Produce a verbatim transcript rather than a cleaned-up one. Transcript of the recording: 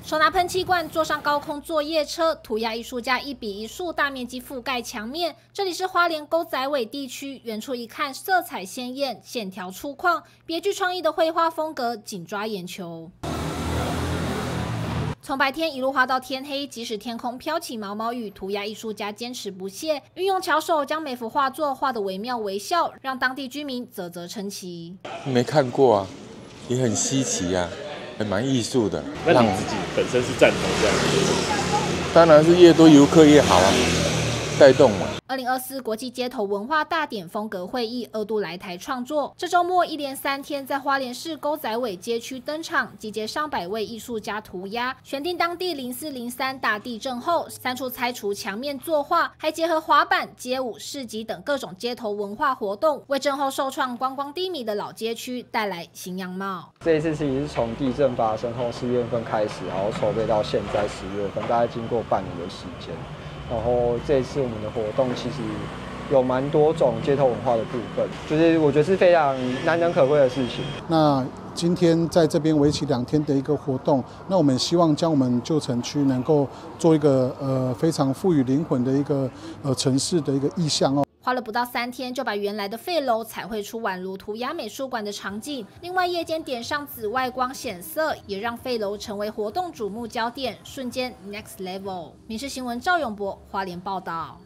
手拿喷漆罐，坐上高空作业车，涂鸦艺术家一笔一竖，大面积覆盖墙面。这里是花莲沟仔尾地区，远处一看色彩鲜艳，线条粗犷，别具创意的绘画风格紧抓眼球。 从白天一路画到天黑，即使天空飘起毛毛雨，涂鸦艺术家坚持不懈，运用巧手将每幅画作画得惟妙惟肖，让当地居民啧啧称奇。 没看过啊，也很稀奇啊，还蛮艺术的。 那你自己本身是赞同这样子？ 当然是越多游客越好啊，带动嘛。 二零二四国际街头文化大典风格会议二度来台创作，这周末一连三天在花莲市沟仔尾街区登场，集结上百位艺术家涂鸦，选定当地零四零三大地震后三处拆除墙面作画，还结合滑板、街舞、市集等各种街头文化活动，为震后受创观光低迷的老街区带来新样貌。 这一次其实是从地震发生后四月份开始，然后筹备到现在十月份，大概经过半年的时间。 然后这一次我们的活动其实有蛮多种街头文化的部分，就是我觉得是非常难能可贵的事情。 那今天在这边为期两天的一个活动，那我们希望将我们旧城区能够做一个呃非常赋予灵魂的一个呃城市的一个意象哦。 花了不到三天，就把原来的废楼彩绘出宛如涂鸦美术馆的场景。另外，夜间点上紫外光显色，也让废楼成为活动瞩目焦点，瞬间 next level。民视新闻赵永博花莲报道。